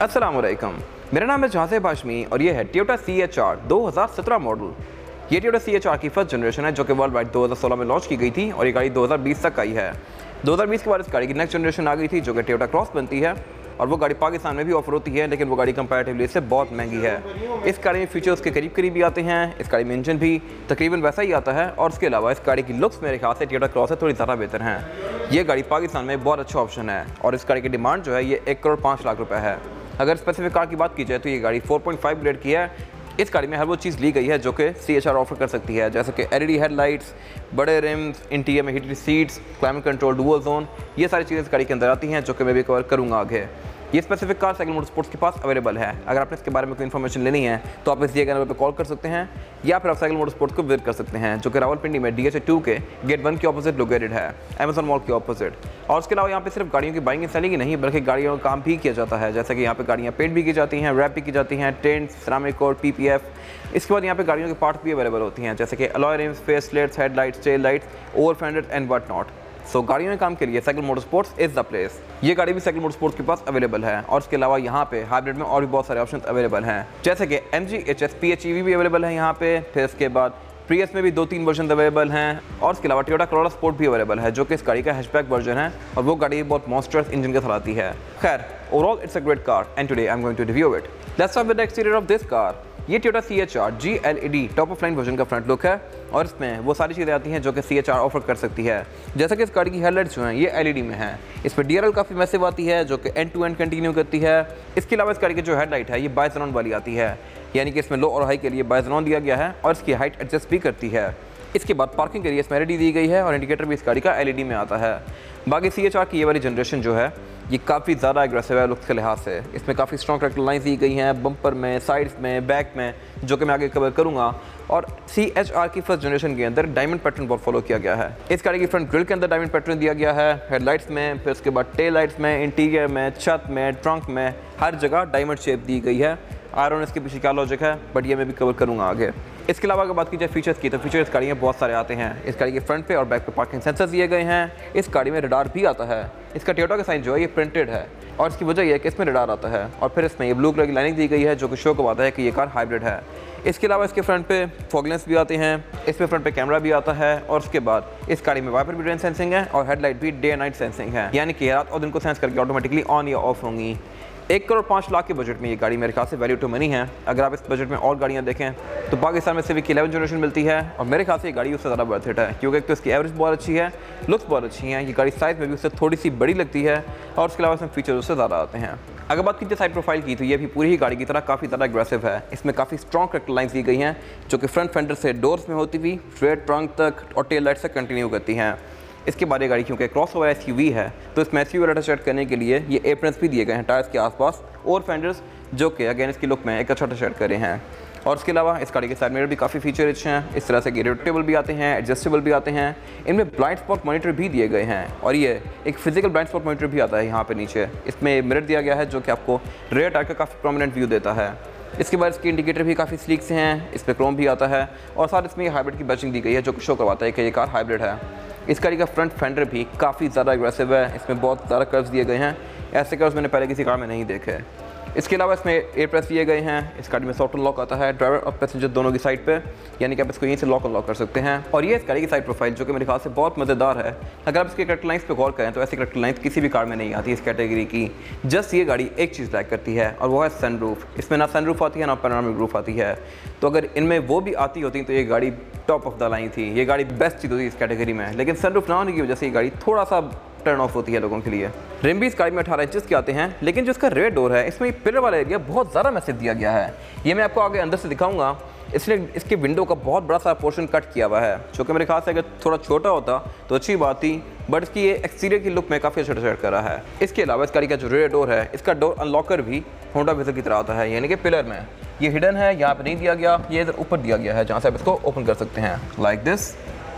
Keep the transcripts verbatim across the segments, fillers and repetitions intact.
अस्सलाम वालेकुम, मेरा नाम है जहाज़ेब हाशमी और ये है टोयोटा सी एच आर दो हज़ार सत्रह मॉडल। ये टोयोटा सी एच आर की फर्स्ट जनरेशन है जो कि वर्ल्ड वाइड दो हज़ार सोलह में लॉन्च की गई थी और ये गाड़ी दो हज़ार बीस तक आई है। दो हज़ार बीस के बाद इस गाड़ी की नेक्स्ट जनरेशन आ गई थी जो कि टोयोटा क्रॉस बनती है और वो गाड़ी पाकिस्तान में भी ऑफर होती है, लेकिन वो गाड़ी कंपैरेटिवली इससे बहुत महंगी है। इस गाड़ी में फीचर्स के करीब करीब भी आते हैं, इस गाड़ी में इंजन भी तकरीबन वैसा ही आता है और उसके अलावा इस गाड़ी की लुक्स मेरे ख्याल से टोयोटा क्रॉस से थोड़ी ज़्यादा बेहतर हैं। ये गाड़ी पाकिस्तान में बहुत अच्छा ऑप्शन है और इस गाड़ी की डिमांड जो है ये एक करोड़ पाँच लाख रुपये है। अगर स्पेसिफिक कार की बात की जाए तो ये गाड़ी चार पॉइंट पाँच ग्रेड की है। इस गाड़ी में हर वो चीज़ ली गई है जो कि सी एच आर ऑफर कर सकती है, जैसे कि एल ई डी हेडलाइट्स, बड़े रिम्स, इंटीरियर में heated seats, climate control, dual zone, ये सारी चीज़ें इस गाड़ी के अंदर आती हैं जो कि मैं भी कवर करूँगा आगे। ये स्पेसिफिक कार साइकिल मोटरस्पोर्ट्स के पास अवेलेबल है। अगर आपने इसके बारे में कोई इन्फॉर्मेशन लेनी है तो आप इस दिए गए नंबर पर कॉल कर सकते हैं या फिर आप साइकिल मोटरस्पोर्ट्स को विजिट कर सकते हैं जो कि रावलपिंडी में डी एच ए टू के गेट वन के ऑपोजिट लोकेटेड है, अमेजन मॉल के ऑपोजिट। और उसके अलावा यहाँ पे सिर्फ गाड़ियों की बाइंग एंड सेलिंग ही नहीं बल्कि गाड़ियों का काम भी किया जाता है, जैसे कि यहाँ पे गाड़ियाँ पेंट भी की जाती हैं, रैप भी की जाती हैं, tint, ceramic coat, P P F. इसके बाद यहाँ पे गाड़ियों के पार्ट्स भी अवेलेबल होती हैं, जैसे कि alloy rims, face plates, headlights, tail lights, over fender and what not. So so, गाड़ियों के काम के लिए cycle motorsports is the place. ये गाड़ी भी साइकिल मोटरस्पोर्ट्स के पास अवेलेबल है और इसके अलावा यहाँ पे हाइब्रिड में और भी बहुत सारे ऑप्शन अवेलेबल हैं, जैसे कि M G H S P H E V भी अवेलेबल है यहाँ पे। फिर इसके बाद प्रियस में भी दो तीन वर्जन अवेलेबल हैं और इसके अलावा टोयोटा करोला स्पोर्ट भी अवेलेबल है जो कि इस गाड़ी का हैचबैक वर्जन है और वो गाड़ी बहुत मॉन्स्टरस इंजन के साथ आती है। खैर, overall it's a great car and today I am going to review it. Let's start with the exterior of this car. ये Toyota C H R G L E D top of line version का front look है और इसमें वो सारी चीज़ें आती हैं जो कि सी एच आर ऑफर कर सकती है, जैसे कि इस गाड़ी की हेडलाइट्स जो हैं ये एल ई डी में हैं। इस पर डी आर एल काफ़ी मैसिव आती है जो कि एंड टू एंड कंटिन्यू करती है। इसके अलावा इस गाड़ी की जो हेडलाइट है ये बाइजेनॉन वाली आती है, यानी कि इसमें लो और हाई के लिए बाइजेनॉन दिया गया है और इसकी हाइट एडजस्ट भी करती है। इसके बाद पार्किंग के लिए इसमें एल ई डी दी गई है और इंडिकेटर भी इस गाड़ी का एल ई डी में आता है। बाकी सी एच आर की ये वाली जनरेशन जो है ये काफ़ी ज़्यादा एग्रेसिव है लुक्स के लिहाज से। इसमें काफ़ी स्ट्रॉन्ग करेक्टर लाइन्स दी गई हैं बम्पर में, साइड्स में, बैक में, जो कि मैं आगे कवर करूँगा। और सी एच आर की फर्स्ट जनरेशन के अंदर डायमंड पैटर्न बहुत फॉलो किया गया है। इस गाड़ी की फ्रंट ग्रिल के अंदर डायमंड पैटर्न दिया गया है, हेडलाइट्स में, फिर उसके बाद टेल लाइट्स में, इंटीरियर में, छत में, ट्रंक में, हर जगह डायमंड शेप दी गई है। आयरन इसके पीछे क्या लॉजिक है बट ये मैं भी कवर करूँगा आगे। इसके अलावा अगर बात की जाए फीचर्स की तो फीचर्स गाड़ी में बहुत सारे आते हैं। इस गाड़ी के फ्रंट पे और बैक पे पार्किंग सेंसर्स दिए गए हैं। इस गाड़ी में रडार भी आता है। इसका टोयोटा का साइन जो है ये प्रिंटेड है और इसकी वजह यह है कि इसमें रडार आता है और फिर इसमें ये ब्लू कलर की लाइनिंग दी गई है जो कि शो करवाता है कि ये कार हाइब्रिड है। इसके अलावा इसके फ्रंट पे फॉग लैंप्स भी आते हैं, इसमें फ्रंट पे कैमरा भी आता है और उसके बाद इस गाड़ी में वाइपर भी रेन सेंसिंग है और हेडलाइट भी डे नाइट सेंसिंग है, यानी कि रात और दिन को सेंस करके ऑटोमेटिकली ऑन या ऑफ होंगी। एक करोड़ पाँच लाख के बजट में ये गाड़ी मेरे ख्याल से वैल्यू टू मनी है। अगर आप इस बजट में और गाड़ियाँ देखें तो पाकिस्तान में सिविक की इलेवन जनरेशन मिलती है और मेरे ख्याल से ये गाड़ी उससे ज़्यादा वर्थ इट है, क्योंकि एक तो इसकी एवरेज बहुत अच्छी है, लुक्स बहुत अच्छी हैं, ये गाड़ी साइज़ में भी उससे थोड़ी सी बड़ी लगती है और उसके अलावा इसमें फीचर्स उससे ज़्यादा आते हैं। अगर बात कीजिए साइड प्रोफाइल की तो ये भी पूरी ही गाड़ी की तरह काफ़ी ज़्यादा एग्रेसिव है। इसमें काफ़ी स्ट्रॉन्ग करेक्टर लाइन्स दी गई हैं जो कि फ्रंट फेंडर से डोर्स में होती हुई स्ट्रेट ट्रंक तक और टेल लाइट से कंटिन्यू करती हैं। इसके बाद ये गाड़ी क्योंकि cross over S U V है तो इसमें एस यू वी अटैच करने के लिए ये एप्रन्स भी दिए गए हैं टायर्स के आसपास और फेंडर्स जो कि अगेन इसकी लुक में एक अच्छा अटैच करे हैं। और इसके अलावा इस गाड़ी के साइड मिरर भी काफ़ी फीचर रिच हैं। इस तरह से ये रोटेबल भी आते हैं, एडजस्टेबल भी आते हैं। इनमें ब्लाइंड स्पॉट मॉनिटर भी दिए गए हैं और ये एक फिजिकल ब्लाइंड स्पॉट मॉनिटर भी आता है यहाँ पे नीचे। इसमें मिरर दिया गया है जो कि आपको रेयर टायर का काफ़ी प्रोमिनेंट व्यू देता है। इसके बाद इसके इंडिकेटर भी काफ़ी स्लीक से हैं, इस पर क्रोम भी आता है और साथ इसमें हाइब्रिड की बैचिंग दी गई है जो कि शो करवाता है कि ये कार हाइब्रिड है। इस गाड़ी का फ्रंट फेंडर भी काफ़ी ज़्यादा एग्रेसिव है, इसमें बहुत ज़्यादा कर्व्स दिए गए हैं, ऐसे कर्व्स मैंने पहले किसी कार में नहीं देखे। इसके अलावा इसमें एयर प्रेस दिए गए हैं। इस गाड़ी में सॉफ्ट अनलॉक आता है ड्राइवर और पैसेंजर दोनों की साइड पे, यानी कि आप इसको यहीं से लॉक अनलॉक कर सकते हैं। और ये इस गाड़ी की साइड प्रोफाइल जो कि मेरे ख्याल से बहुत मज़ेदार है। अगर आप इसके करेक्टर लाइन्स पे गौर करें तो ऐसी करेक्टर लाइन्स किसी भी कार में नहीं आती इस कैटेगरी की। जस्ट ये गाड़ी एक चीज़ लैक करती है और वो है सनरूफ। इसमें ना सनरूफ आती है ना पैनोरामिक रूफ आती है, तो अगर इनमें वो भी आती होती तो ये गाड़ी टॉप ऑफ द लाइन थी, ये गाड़ी बेस्ट चीज़ होती इस कैटेगरी में। लेकिन सनरूफ ना होने की वजह से ये गाड़ी थोड़ा सा टर्न ऑफ होती है लोगों के लिए। रिम भी इस गाड़ी में अठारह इंचेस के आते हैं, लेकिन जो इसका रेयर डोर है इसमें पिलर वाला एरिया बहुत ज़्यादा मैसिव दिया गया है। ये मैं आपको आगे अंदर से दिखाऊंगा। इसलिए इसके विंडो का बहुत बड़ा सा पोर्शन कट किया हुआ है, जो कि मेरे ख्याल से अगर थोड़ा छोटा होता तो अच्छी बात थी, बट इसकी ये एक्सटीरियर की लुक में काफ़ी अच्छा सेट करा है। इसके अलावा इस गाड़ी का जो रेयर डोर है इसका डोर अनलॉकर भी होंडा विजन की तरह आता है, यानी कि पिलर में ये हिडन है, यहाँ पे नहीं दिया गया, ये इधर ऊपर दिया गया है जहाँ से आप इसको ओपन कर सकते हैं लाइक दिस।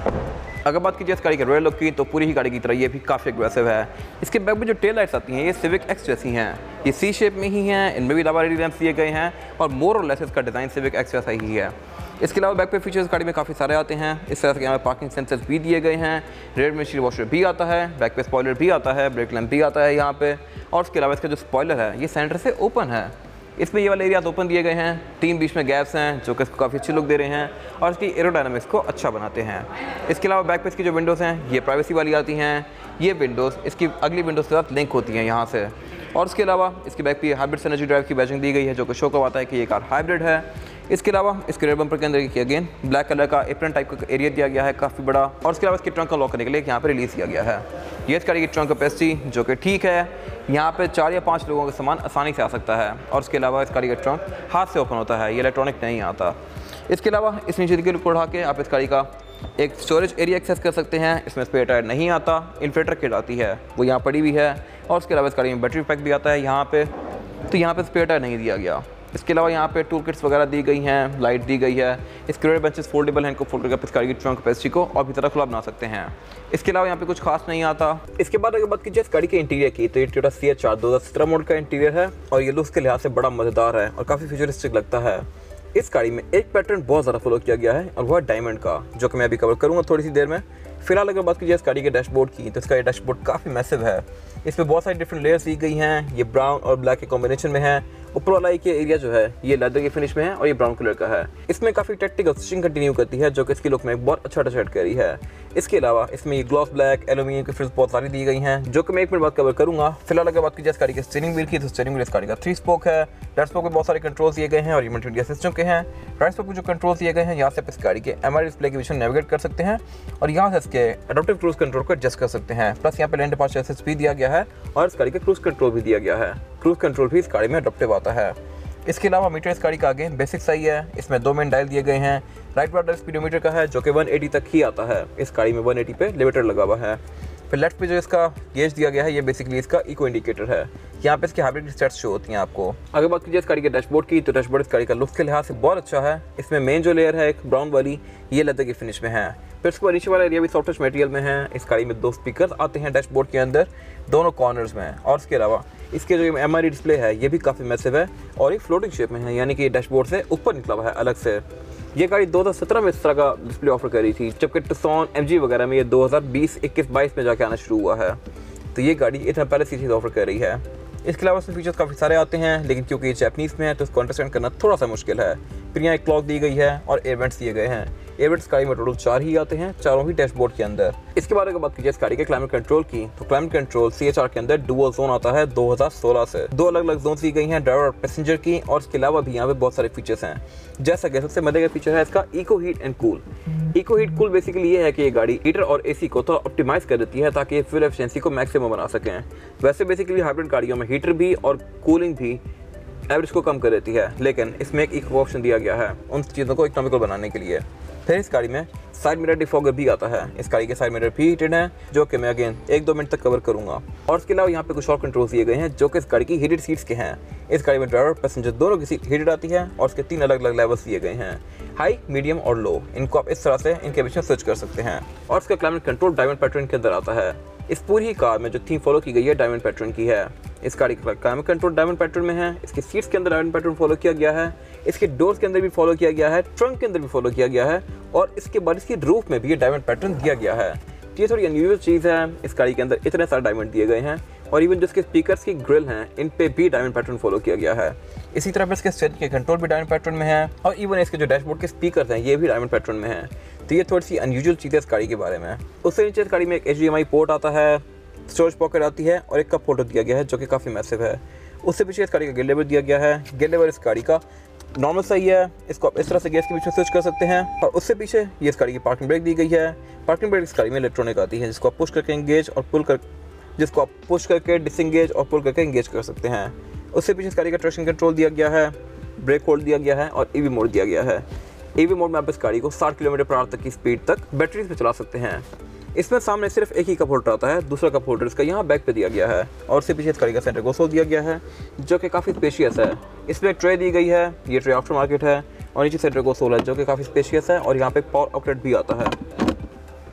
अगर बात कीजिए इस गाड़ी के रेयर लुक की तो पूरी ही गाड़ी की तरह ये भी काफ़ी एग्रेसिव है। इसके बैक में जो टेल लाइट्स आती हैं ये सिविक एक्स जैसी हैं, ये सी शेप में ही हैं, इनमें भी लावारेडी लैंप्स दिए गए हैं और मोर और लेस इसका डिज़ाइन सिविक एक्स जैसा ही है। इसके अलावा बैक पे फीचर्स गाड़ी में काफ़ी सारे आते हैं। इस तरह से यहाँ पे पार्किंग सेंसर्स भी दिए गए हैं, रेयर विंडशील्ड वॉशर भी आता है, बैक पे स्पॉइलर भी आता है, ब्रेक लैंप भी आता है यहाँ पे। और उसके अलावा इसका जो स्पॉइलर है ये सेंटर से ओपन है, इसमें ये वाले एरियाज ओपन दिए गए हैं, तीन बीच में गैप्स हैं जो कि इसको काफ़ी अच्छी लुक दे रहे हैं और इसकी एरोडायनामिक्स को अच्छा बनाते हैं। इसके अलावा बैक पे इसकी जो विंडोज़ हैं ये प्राइवेसी वाली आती हैं, ये विंडोज़ इसकी अगली विंडोज़ के साथ लिंक होती हैं यहाँ से। और उसके अलावा इसके बैक पे हाइब्रिड सिनर्जी ड्राइव की बैजिंग दी गई है जो कि शो करवाता है कि ये कार हाइब्रिड है। इसके अलावा इसके रेयर बम्पर के अंदर की अगेन ब्लैक कलर का एप्रन टाइप का एरिया दिया गया है काफ़ी बड़ा। और उसके अलावा इसके ट्रंक को लॉक करने के लिए यहाँ पर रिलीज़ किया गया है। ये इस गाड़ी की ट्रंक कैपेसिटी जो कि ठीक है, यहाँ पे चार या पाँच लोगों का सामान आसानी से आ सकता है। और उसके अलावा इस गाड़ी का ट्रंक हाथ से ओपन होता है, ये इलेक्ट्रॉनिक नहीं आता। इसके अलावा इस नीचे की लुक उठा के आप इस गाड़ी का एक स्टोरेज एरिया एक्सेस कर सकते हैं। इसमें स्पेयर टायर नहीं आता, इन्फिल्टर किट आती है वो यहाँ पड़ी हुई है। और उसके अलावा इस गाड़ी में बैटरी पैक भी आता है यहाँ पे, तो यहाँ पे स्पेयर टायर नहीं दिया गया। इसके अलावा यहाँ पे टूल किट्स वगैरह दी गई हैं, लाइट दी गई है। इसके रेयर बेंचेस फोल्डेबल हैं, इनको फोल्ड करके इस गाड़ी की ट्रंक कैपेसिटी को और भी तरह खुला बना सकते हैं। इसके अलावा यहाँ पे कुछ खास नहीं आता। इसके बाद अगर बात कीजिए इस गाड़ी के इंटीरियर की तो ये टोयोटा सी एच आर दो हज़ार सत्रह मॉडल का इंटीरियर है और ये लुक्स के लिहाज से बड़ा मज़ेदार है और काफ़ी फ्यूचरिस्टिक लगता है। इस गाड़ी में एक पैटर्न बहुत ज़्यादा फॉलो किया गया है और वह है डायमंड का, जो कि मैं अभी कवर करूँगा थोड़ी सी देर में। फिलहाल अगर बात कीजिए इस गाड़ी के डैशबोर्ड की तो इसका ये डैशबोर्ड काफ़ी मैसिव है। इसमें बहुत सारी डिफरेंट लेयर्स दी गई हैं, ये ब्राउन और ब्लैक के कॉम्बिनेशन में है। ऊपर वाला एक एरिया जो है ये लेदर के फिनिश में है और ये ब्राउन कलर का है। इसमें काफ़ी टैक्टिकल स्टिचिंग कंटिन्यू करती है जो कि इसकी लुक में बहुत अच्छा टच ऐड करी है। इसके अलावा इसमें ये ग्लॉस ब्लैक एल्यूमिनियम की फ्रिल्स बहुत सारी दी गई हैं जो कि मैं एक मिनट बाद कवर करूँगा। फिलहाल अगर बात कीजिए इस गाड़ी के स्टीयरिंग व्हील की तो स्टीयरिंग व्हील इस गाड़ी का थ्री स्पोक है। लेफ्ट स्पोक में बहुत सारे कंट्रोल्स दिए गए हैं और ये मल्टीमीडिया सिस्टम के हैं। राइट स्पोक में जो कंट्रोल्स दिए गए हैं यहाँ से आप इस गाड़ी के एम आर डिस्प्ले के विषय नेविगेट कर सकते हैं और यहाँ से इसके एडप्टिव क्रूज कंट्रोल को एडजस्ट कर सकते हैं। प्लस यहाँ पे लेन डिपार्चर असिस्ट भी दिया गया है और इस गाड़ी का क्रूज कंट्रोल भी दिया गया है। क्रूज कंट्रोल भी इस गाड़ी में एडप्टिव आता है। इसके अलावा मीटर इस गाड़ी का आगे बेसिक सही है। इसमें दो मेन डायल दिए गए हैं। राइट वाटर स्पीडोमीटर का है जो कि एक सौ अस्सी तक ही आता है। इस गाड़ी में एक सौ अस्सी पे लिमिटर लगा हुआ है। फिर लेफ्ट पे जो इसका गेज दिया गया है ये बेसिकली इसका इको इंडिकेटर है। यहाँ पे इसके हाइब्रिड स्टेट्स शो होती हैं आपको। अगर बात कीजिए इस गाड़ी के डैशबोर्ड की तो डैशबोर्ड इस गाड़ी का लुक के लिहाज से बहुत अच्छा है। इसमें मेन जो लेयर है एक ब्राउन वाली ये लेदर की फिनिश में है। फिर इसके नीचे वाला एरिया भी सॉफ्ट टच मटेरियल में है। इस गाड़ी में दो स्पीकर आते हैं डैशबोर्ड के अंदर दोनों कॉर्नर्स में। और इसके अलावा इसके जो एम आर आई डिस्प्ले है ये भी काफ़ी मैसिव है और एक फ्लोटिंग शेप में है, यानी कि डैशबोर्ड से ऊपर निकला हुआ है अलग से। ये गाड़ी दो हज़ार सत्रह में इस तरह का डिस्प्ले ऑफर कर रही थी, जबकि टुक्सन एमजी वगैरह में ये दो हज़ार बीस इक्कीस बाईस में जाके आना शुरू हुआ है। तो ये गाड़ी इतना पहले से चीज़ ऑफर कर रही है। इसके अलावा इसमें फीचर्स काफ़ी सारे आते हैं, लेकिन क्योंकि ये जैपनीज़ में है तो इसको अंडरस्टैंड करना थोड़ा सा मुश्किल है। फिर यहाँ एक क्लॉक दी गई है और एयरवेंट्स दिए गए हैं। एयरवेंट्स गाड़ी में टोटल चार ही आते हैं, चारों ही डैशबोर्ड के अंदर। इसके बारे में बात कीजिए इस गाड़ी के क्लाइमेट कंट्रोल की तो climate control C H R के अंदर डुअल जोन आता है दो हज़ार सोलह से। दो अलग अलग जोन दी गई हैं ड्राइवर और पैसेंजर की। और इसके अलावा भी यहाँ पे बहुत सारे फीचर्स हैं, जैसा कि सबसे मजे का फीचर है इसका eco heat and cool. Eco heat cool basically ये है कि ये गाड़ी हीटर और एसी को थोड़ा ऑप्टिमाइज कर देती है ताकि फ्यूल एफिशिएंसी को मैक्सिमम बना सकें। वैसे बेसिकली हाइब्रिड गाड़ियों में हीटर भी और कूलिंग भी एवरेज को कम कर देती है, लेकिन इसमें एक इको ऑप्शन दिया गया है उन चीज़ों को इकोनॉमिकल बनाने के लिए। फिर इस गाड़ी में साइड मिरर डिफॉगर भी आता है। इस गाड़ी के साइड मिरर भी हीटेड है जो कि मैं अगेन एक दो मिनट तक कवर करूंगा। और इसके अलावा यहाँ पे कुछ और कंट्रोल्स दिए गए हैं जो कि इस गाड़ी की हीटेड सीट्स के हैं। इस गाड़ी में ड्राइवर पैसेंजर दोनों की सीट हीटेड आती है और इसके तीन अलग अलग लेवल्स दिए गए हैं, हाई मीडियम और लो। इनको आप इस तरह से इनके बीच में स्विच कर सकते हैं। और इसका क्लाइमेट कंट्रोल डायमंड पैटर्न के अंदर आता है। इस पूरी कार में जो थीम फॉलो की गई है डायमंड पैटर्न की है। इस गाड़ी का क्लाइमेट कंट्रोल डायमंड पैटर्न में है। इसकी सीट्स के अंदर डायमंड पैटर्न फॉलो किया गया है। इसके डोर्स के अंदर भी फॉलो किया गया है, ट्रंक के अंदर भी फॉलो किया गया है और इसके बाद इसकी रूफ में भी ये डायमंड पैटर्न दिया गया है। ये थोड़ी अनयूजुअल चीज़ है, इस गाड़ी के अंदर इतने सारे डायमंड दिए गए हैं और इवन जो इसके स्पीकर्स की ग्रिल हैं इन पे भी डायमंड पैटर्न फॉलो किया गया है। इसी तरह इसके स्टेरिंग के कंट्रोल भी डायमंड पैटर्न में है और इवन इसके जो डैशबोर्ड के स्पीकर्स हैं ये भी डायमंड पैटर्न में है। तो ये थोड़ी सी अनयूजुअल चीज़ है इस गाड़ी के बारे में। उससे नीचे इस गाड़ी में एक H D M I port आता है, स्टोरेज पॉकेट आती है और एक कप होल्डर दिया गया है जो कि काफ़ी मैसिव है। उससे पीछे इस गाड़ी का गेट लेवर दिया गया है। गेट लेवर इस गाड़ी का नॉर्मल सही है, इसको आप इस तरह से गैस के बीच में स्विच कर सकते हैं। और उससे पीछे ये इस गाड़ी की पार्किंग ब्रेक दी गई है। पार्किंग ब्रेक इस गाड़ी में इलेक्ट्रॉनिक आती है जिसको आप पुश करके एंगेज और पुल कर जिसको आप पुश करके डिसएंगेज और पुल करके एंगेज कर सकते हैं। उससे पीछे इस गाड़ी का ट्रैक्शन कंट्रोल दिया गया है, ब्रेक होल्ड दिया गया है और ईवी मोड दिया गया है। ईवी मोड में आप इस गाड़ी को साठ किलोमीटर पर आवर तक की स्पीड तक बैटरीज पे चला सकते हैं। इसमें सामने सिर्फ एक ही कप होल्डर आता है, दूसरा कप होल्डर इसका यहाँ बैक पे दिया गया है। और उससे पीछे इस गाड़ी का सेंटर कंसोल दिया गया है जो कि काफ़ी स्पेशियस है। इसमें ट्रे दी गई है, ये ट्रे आफ्टर मार्केट है और नीचे सेंटर कंसोल है जो कि काफ़ी स्पेशियस है और यहाँ पे पावर आउटलेट भी आता है।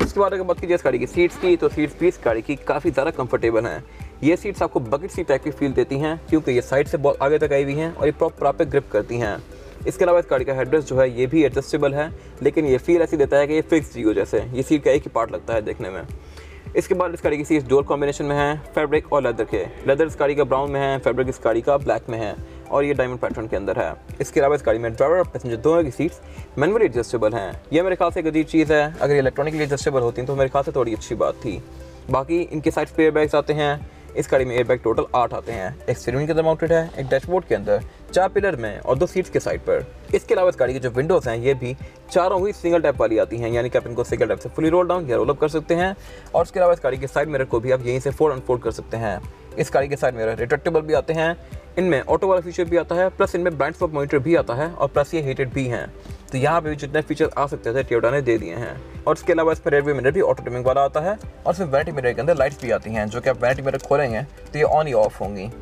उसके बाद अगर बात कीजिए इस गाड़ी की सीट्स की, तो सीट्स भी इस गाड़ी की काफ़ी ज़्यादा कंफर्टेबल हैं। ये सीट्स आपको बकेट सीट टाइप की फील देती हैं क्योंकि ये साइड से बहुत आगे तक आई हुई हैं और ये प्रॉपर आप पे ग्रिप करती हैं। इसके अलावा इस गाड़ी का हेडरेस्ट जो है ये भी एडजस्टेबल है, लेकिन ये फील ऐसी देता है कि ये फिक्स ही हो, जैसे ये सीट का एक ही पार्ट लगता है देखने में। इसके बाद इस गाड़ी की सीट्स डुअल कॉम्बिनेशन में है, फैब्रिक और लेदर के। लेदर इस गाड़ी का ब्राउन में है, फैब्रिक इस गाड़ी का ब्लैक में है और ये डायमंड पैटर्न के अंदर है। इसके अलावा इस गाड़ी में ड्राइवर और पैसेंजर दोनों की सीट्स मैनुअली एडजस्टेबल हैं। ये मेरे ख्याल से एक अजीब चीज़ है, अगर ये इलेक्ट्रॉनिकली एडजस्टेबल होती तो मेरे ख्याल से थोड़ी अच्छी बात थी। बाकी इनके साइड पे एयर बैग्स आते हैं। इस गाड़ी में एयर बैग टोटल आठ आते हैं, एक स्टीयरिंग के अंदर माउंटेड है, एक डैशबोर्ड के अंदर, चार पिलर में और दो सीट्स के साइड पर। इसके अलावा इस गाड़ी की जो विंडोज़ हैं ये भी चारों ही सिंगल टैप वाली आती हैं, यानी कि आप इनको सिंगल टैप से फुली रोल डाउन या रोल अप कर सकते हैं। और इसके अलावा इस गाड़ी के साइड मिरर को भी आप यहीं से फोल्ड अनफोल्ड कर सकते हैं। इस गाड़ी के साइड मिरर रिट्रैक्टेबल भी आते हैं, इनमें ऑटो वाला फीचर भी आता है, प्लस इनमें ब्लाइंड स्पॉट मॉनिटर भी आता है और प्लस ये हीटेड भी हैं। तो यहाँ पे भी जितने फीचर आ सकते थे टोयोटा ने दे दिए हैं। और इसके अलावा इसमें रेयर व्यू मिरर भी ऑटो डिमिंग वाला आता है और इसमें वैनिटी मिरर के अंदर लाइट्स भी आती हैं, जो कि आप वैनिटी मिरर खोलेंगे तो ये ऑन ही ऑफ होंगी।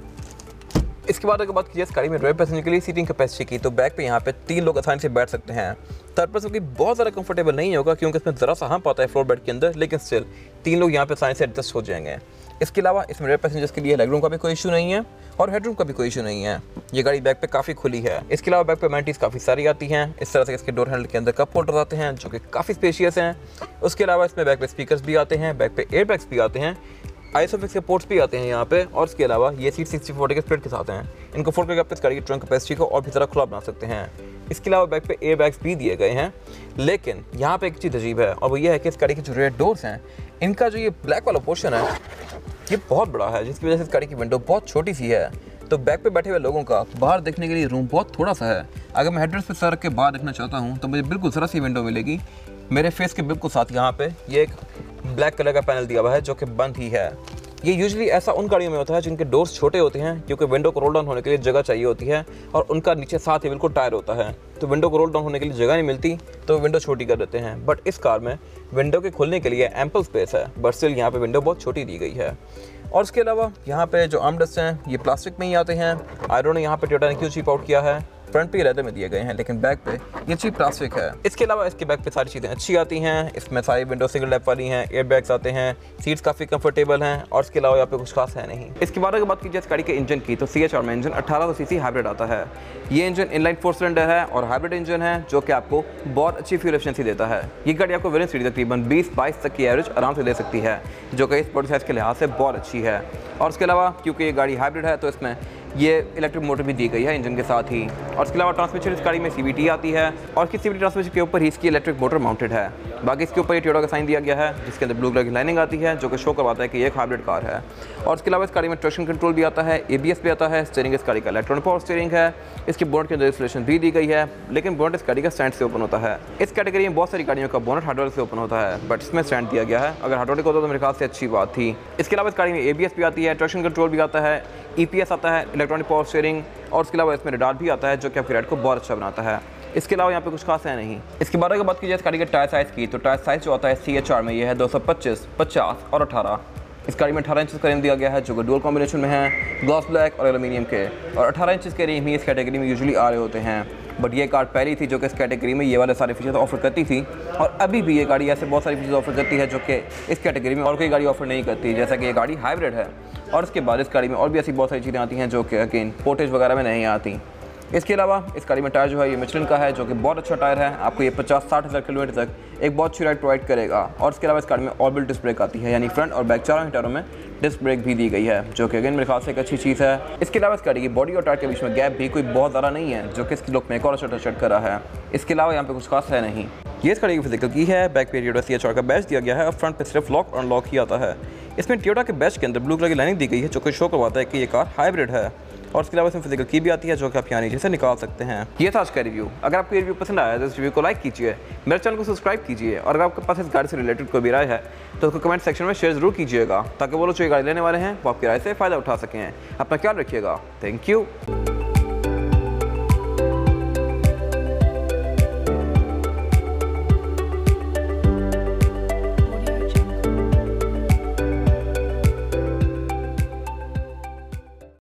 इसके बाद अगर बात कीजिए इस गाड़ी में रेयर पैसेंजर के लिए सीटिंग कैपेसिटी की, तो बैक पे यहाँ पे तीन लोग आसानी से बैठ सकते हैं। थर्ड पर्सन की बहुत ज़्यादा कंफर्टेबल नहीं होगा क्योंकि इसमें ज़रा सा हम्प आता है फ्लोर बेड के अंदर, लेकिन स्टिल तीन लोग यहाँ पे आसानी से एडजस्ट हो जाएंगे। इसके अलावा इसमें रेयर पैसेंजर्स के लिए लेगरूम का भी कोई इशू नहीं है और हेडरूम का भी कोई इशू नहीं है। ये गाड़ी बैक पे काफ़ी खुली है। इसके अलावा बैक पे एमेनिटीज़ काफ़ी सारी आती हैं। इस तरह से इसके डोर हैंडल के अंदर कप होल्डर आते हैं जो कि काफ़ी स्पेशियस हैं। उसके अलावा इसमें बैक पे स्पीकर्स भी आते हैं, बैक पे एयर बैग्स भी आते हैं, आइसोफिक्स के पोर्ट्स भी आते हैं यहाँ पे। और इसके अलावा ये सीट सिक्सटी फोर्टी के स्प्लिट के साथ हैं। इनको फोल्ड करके आप इस गाड़ी की ट्रंक कैपेसिटी को और भी ज़्यादा खुला बना सकते हैं। इसके अलावा बैक पे एयर बैग्स भी दिए गए हैं, लेकिन यहाँ पे एक चीज़ अजीब है और वो ये है कि इस गाड़ी के जो रेयर डोर्स हैं इनका जो ये ब्लैक वाला पोर्शन है ये बहुत बड़ा है, जिसकी वजह से इस गाड़ी की विंडो बहुत छोटी सी है। तो बैक पे बैठे हुए लोगों का बाहर देखने के लिए रूम बहुत थोड़ा सा है। अगर मैं हेडरेस्ट पे सर रख के बाहर देखना चाहता हूँ तो मुझे बिल्कुल जरा सी विंडो मिलेगी। मेरे फेस के बिल्कुल साथ यहाँ पे ये एक ब्लैक कलर का पैनल दिया हुआ है जो कि बंद ही है। ये यूजुअली ऐसा उन गाड़ियों में होता है जिनके डोर्स छोटे होते हैं क्योंकि विंडो को रोल डाउन होने के लिए जगह चाहिए होती है और उनका नीचे साथ ही बिल्कुल टायर होता है, तो विंडो को रोल डाउन होने के लिए जगह नहीं मिलती तो विंडो छोटी कर देते हैं। बट इस कार में विंडो के खुलने के लिए एम्पल स्पेस है, बट स्टिल यहाँ पे विंडो बहुत छोटी दी गई है। और इसके अलावा यहाँ पे जो आर्मरेस्ट हैं ये प्लास्टिक में ही आते हैं। आई डोंट नो यहाँ पे टोयोटा ने क्यों चीप आउट किया है। फ्रंट पे लेदर में दिए गए हैं लेकिन बैक पे ये चीप प्लास्टिक है। इसके अलावा इसके बैक पे सारी चीज़ें अच्छी आती हैं। इसमें सारी विंडो सिंगल लैप वाली हैं, एयर बैग्स आते हैं, सीट्स काफ़ी कंफर्टेबल हैं और इसके अलावा यहाँ पे कुछ खास है नहीं। इसके बाद अगर बात कीजिए इस गाड़ी के इंजन की, तो सी एच आर में इंजन अठारह सौ सीसी हाइब्रिड आता है। ये इंजन इनलाइन फोर सिलेंडर है और हाइब्रिड इंजन है जो कि आपको बहुत अच्छी फ्यूल एफिशिएंसी देता है। ये गाड़ी आपको वेरिएंट सीरीज तकरीबन बीस बाईस तक की एवरेज आराम से दे सकती है, जो कि इस बॉडी साइज़ के लिहाज से बहुत अच्छी है। और इसके अलावा क्योंकि ये गाड़ी हाइब्रिड है तो इसमें ये इलेक्ट्रिक मोटर भी दी गई है इंजन के साथ ही। और इसके अलावा ट्रांसमिशन इस गाड़ी में सी वी टी आती है और इसकी सी वी टी ट्रांसमिशन के ऊपर ही इसकी इलेक्ट्रिक मोटर माउंटेड है। बाकी इसके ऊपर ये टोयोटा का साइन दिया गया है जिसके अंदर ब्लू कलर की लाइनिंग आती है जो कि शो करवाता है कि ये एक हाइब्रिड कार है। और इसके अलावा इस गाड़ी में ट्रैक्शन कंट्रोल भी आता है, ए बी एस भी आता है, स्टीयरिंग इस गाड़ी का इलेक्ट्रॉनिक पावर स्टीयरिंग है। इसकी बोनट के अंदर इंस्टॉलेशन भी दी गई है, लेकिन बोनट इस गाड़ी का स्टैंड से ओपन होता है। इस कैटेगरी में बहुत सारी गाड़ियों का बोनट हाइड्रोलिक से ओपन होता है, बट इसमें स्टैंड दिया गया है। अगर हाइड्रोलिक होता तो मेरे ख्याल से अच्छी बात थी। इसके अलावा इस गाड़ी में ए बी एस भी आती है, ट्रैक्शन कंट्रोल भी आता है, ई पी एस आता है, इलेक्ट्रॉनिक पावर स्टीयरिंग और इसके अलावा इसमें रडार भी आता है जो कि आपकी राइड को बहुत अच्छा बनाता है। इसके अलावा यहाँ पे कुछ खास है नहीं। इसके बारे में बात की जाए इस गाड़ी के टायर साइज़ की, तो टायर साइज़ जो आता है सी एच आर में ये है दो सौ पच्चीस, पचास और अठारह। इस गाड़ी में अठारह इंच का रिम दिया गया है जो कि डुअल कॉम्बिनेशन में है, ग्लास ब्लैक और एल्यूमिनियम के। और अठारह इंच के रिम ही इस कैटेगरी में यूजुअली आ रहे होते हैं, बट ये कार पहली थी जो कि इस कैटेगरी में ये वाले सारे फीचर्स ऑफर करती थी। और अभी भी ये गाड़ी ऐसे बहुत सारी फीचर्स ऑफर करती है जो कि इस कैटेगरी में और कोई गाड़ी ऑफर नहीं करती, जैसा कि ये गाड़ी हाइब्रिड है। और इसके बाद इस गाड़ी में और भी ऐसी बहुत सारी चीज़ें आती हैं जो कि अगेन पोर्टेज वगैरह में नहीं आती। इसके अलावा इस गाड़ी में टायर जो है ये मिशलिन का है जो कि बहुत अच्छा टायर है, आपको ये पचास साठ हज़ार किलोमीटर तक एक बहुत अच्छी राइड प्रोवाइड करेगा। और इसके अलावा इस गाड़ी में ऑर्बिटल डिस्क ब्रेक आती है, यानी फ्रंट और बैक चारों ही टायरों में डिस्क ब्रेक भी दी गई है जो कि अगेन मेरे ख्याल से एक अच्छी चीज़ है। इसके अलावा इस गाड़ी की बॉडी और टायर के बीच में गैप भी कोई बहुत ज़्यादा नहीं है जो कि इसकी लुक में एक और अच्छा टच कर रहा है। इसके अलावा यहाँ पे कुछ खास है नहीं। ये इस गाड़ी की फिजिकल की है, बैक पे टोयोटा सी एच आर का बैच दिया गया है और फ्रंट पे सिर्फ लॉक और अनलॉक ही आता है। इसमें टोयोटा के बैच के अंदर ब्लू कलर की लाइनिंग दी गई है जो कि शो करवाता है कि ये कार हाइब्रिड है। और इसके अलावा इसमें फिजिकल की भी आती है जो कि आप यहाँ नीचे से निकाल सकते हैं। ये था आज का रिव्यू। अगर आपको ये रिव्यू पसंद आया तो इस रिव्यू को लाइक कीजिए, मेरे चैनल को सब्सक्राइब कीजिए और अगर आपके पास इस गाड़ी से रिलेटेड कोई भी राय है तो उसको कमेंट सेक्शन में शेयर जरूर कीजिएगा ताकि वो लोग जो ये गाड़ी लेने वाले हैं वो आपकी राय से फ़ायदा उठा सकें। अपना ख्याल रखिएगा। Thank you.